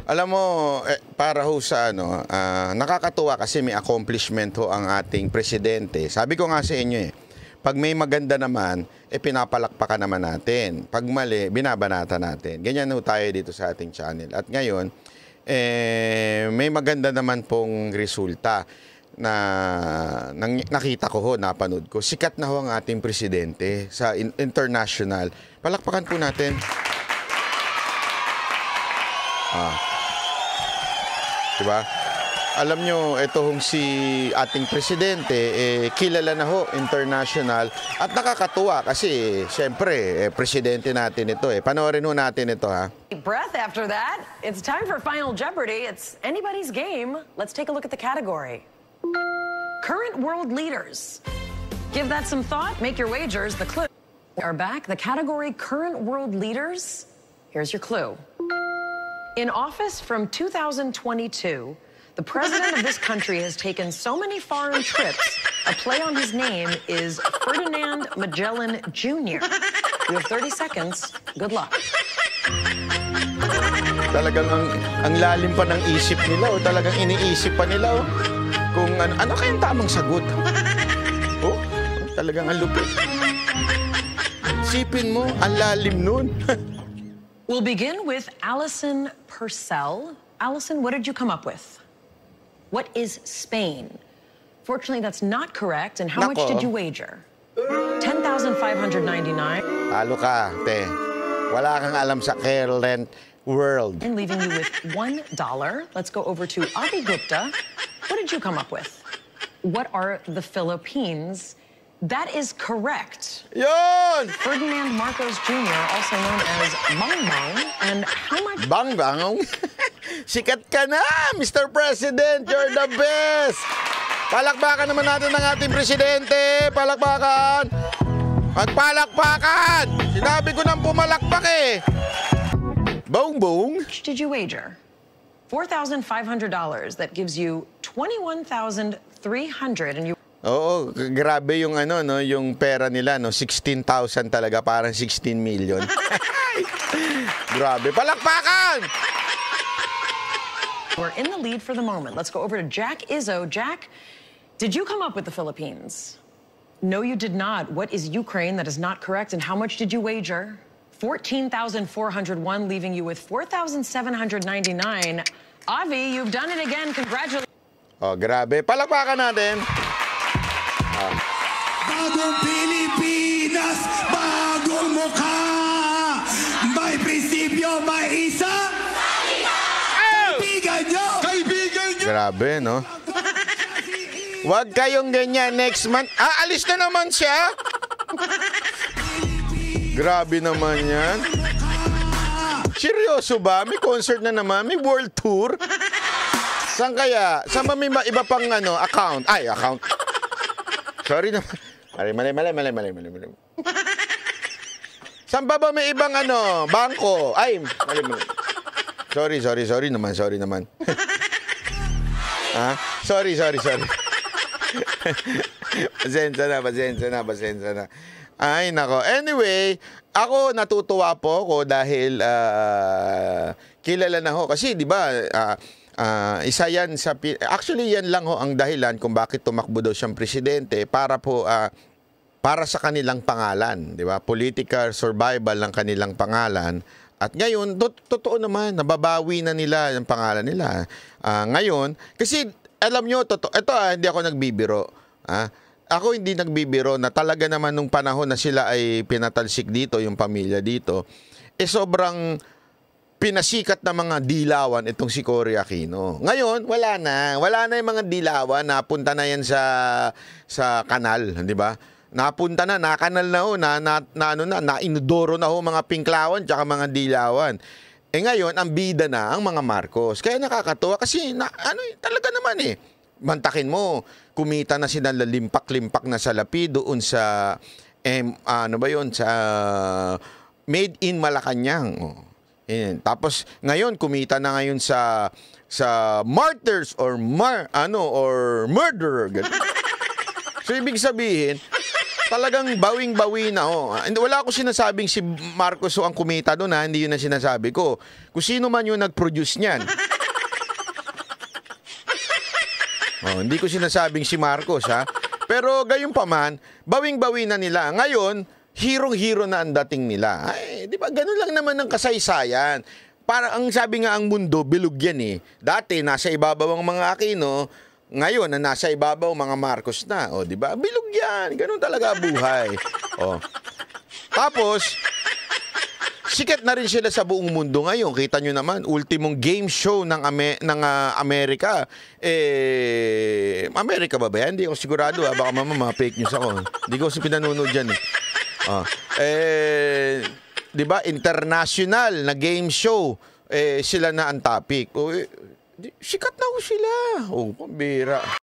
Alam mo, para ho sa ano, nakakatuwa kasi may accomplishment ho ang ating presidente. Sabi ko nga sa inyo pag may maganda naman, pinapalakpakan naman natin. Pag mali, binabanata natin. Ganyan ho tayo dito sa ating channel. At ngayon, may maganda naman pong resulta na nakita ko ho, napanood ko. Sikat na ho ang ating presidente sa international. Palakpakan po natin. Diba? Alam nyo, ito hong si ating presidente, kilala na ho, international, at nakakatuwa kasi, syempre, presidente natin ito Panoorin ho natin ito, ha? Breath after that. It's time for Final Jeopardy. It's anybody's game. Let's take a look at the category. Current world leaders. Give that some thought. Make your wagers. The clue are back. The category current world leaders. Here's your clue. In office from 2022, the president of this country has taken so many foreign trips, a play on his name is Ferdinand Magellan Jr. You have 30 seconds. Good luck. Talagang ang lalim pa ng isip nila talagang iniisip pa nila kung ano kayang tamang sagot. Talagang ang lupit. Isipin mo, ang lalim nun. We'll begin with Allison Purcell. Allison, what did you come up with? What is Spain? Fortunately, that's not correct. And how much did you wager? 10,599. Talo ka, te. Wala kang alam sa current world. And leaving you with $1. Let's go over to Avi Gupta. What did you come up with? What are the Philippines? That is correct. Yon! Ferdinand Marcos Jr., also known as Bang Bang. And how much... Bang Bang? Sikat ka na, Mr. President. You're the best. Palakpakan naman natin ng ating presidente. Palakpakan. Magpalakpakan. Sinabi ko nang pumalakpak Bong Bong. How much did you wager? $4,500. That gives you $21,300. And you... Oo, grabe yung yung pera nila, 16,000 talaga, parang 16 million. Grabe, palakpakan! We're in the lead for the moment. Let's go over to Jack Izzo. Jack, did you come up with the Philippines? No, you did not. What is Ukraine? That is not correct. And how much did you wager? 14,401, leaving you with 4,799. Avi, you've done it again. Congratulations. Oh, grabe. Palakpakan natin. Bagong Pilipinas, bagong mukha. May prinsipyo, may isa. Kaibigan nyo! Kaibigan nyo! Grabe, no? Huwag kayong ganyan next month. Alis na naman siya? Grabe naman yan. Seryoso ba? May concert na naman? May world tour? Saan kaya? Saan ba may iba pang account? Ay, account. Sorry naman. Mali. Saan ba may ibang bangko? Ay, mali. Sorry naman. Sorry. Pasensya na. Ay, nako. Anyway, ako natutuwa po ako dahil kilala na ho. Kasi, di ba, isa yan sa... Actually, yan lang ho ang dahilan kung bakit tumakbo daw siyang presidente para po... para sa kanilang pangalan, di ba? Political survival ng kanilang pangalan. At ngayon, totoo naman, nababawi na nila ang pangalan nila. Ngayon, kasi alam nyo, ito hindi ako nagbibiro. Ako hindi nagbibiro na talaga naman nung panahon na sila ay pinatalsik dito, yung pamilya dito, sobrang pinasikat na mga dilawan itong si Cory Aquino. Ngayon, wala na yung mga dilawan, napunta na yan sa kanal, di ba? Napunta na, nakanal na nainodoro na ho mga pinklawan tsaka mga dilawan. Ngayon, ang bida na ang mga Marcos. Kaya nakakatuwa kasi talaga naman mantakin mo, kumita na sila limpak-limpak na salapi doon sa sa Made in Malacanang. Tapos ngayon kumita na ngayon sa martyrs or murderer. So ibig sabihin, talagang bawing-bawi na Wala ko sinasabing si Marcos ang kumita doon, ha. Hindi yun ang sinasabi ko. Kung sino man yung nag-produce niyan. Hindi ko sinasabing si Marcos, ha. Pero gayon pa man, bawing-bawi na nila. Ngayon, hirong-hiro na ang dating nila. Ay, di ba? Ganun lang naman ang kasaysayan. Para ang sabi nga ang mundo, bilog yan eh. Dati, nasa ibabaw ang mga Aquino. Ngayon, na nasa ibabaw mga Marcos na. O, di ba? Bilog yan. Ganun talaga buhay. O. Tapos, sikat na rin sila sa buong mundo ngayon. Kita nyo naman, ultimong game show ng Amerika. Amerika ba yan? Hindi ako sigurado. Baka fake news ako. Hindi ko kasi pinanonood dyan di ba? International na game show. Sila na ang topic. Sikat na ho sila. Pambira.